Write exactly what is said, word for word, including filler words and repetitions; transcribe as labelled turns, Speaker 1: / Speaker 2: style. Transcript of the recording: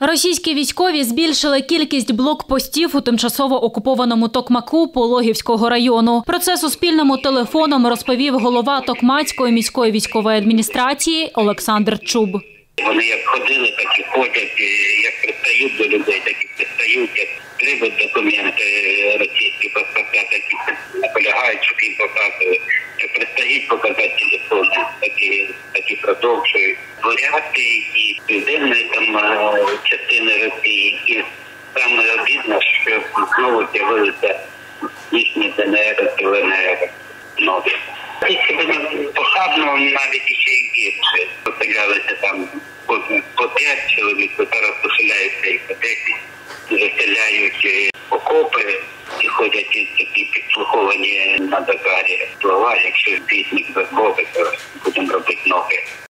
Speaker 1: Російські військові збільшили кількість блокпостів у тимчасово окупованому Токмаку Пологівського району. Про це Суспільному телефоном розповів голова Токмацької міської військової адміністрації Олександр Чуб.
Speaker 2: Вони як ходили, так і ходять, як пристають до людей, так і пристають, як требують документи, російські паспорта, так і наполягають, щоб їм показували. Як пристають показати телефони, так і, так і продовжують. Буряти і південної там частини Росії. І саме обідно, що знову з'явилися їхні ДНР і ЛНР нові. І себе похабно навіть ще й гірше. Пострілялися там по, по п'ять чоловік, зараз поселяються і по десять, заселяють окопи і ходять із такі підслуховані на Дагарі слова, якщо вісник без Бога, то будемо робити ноги.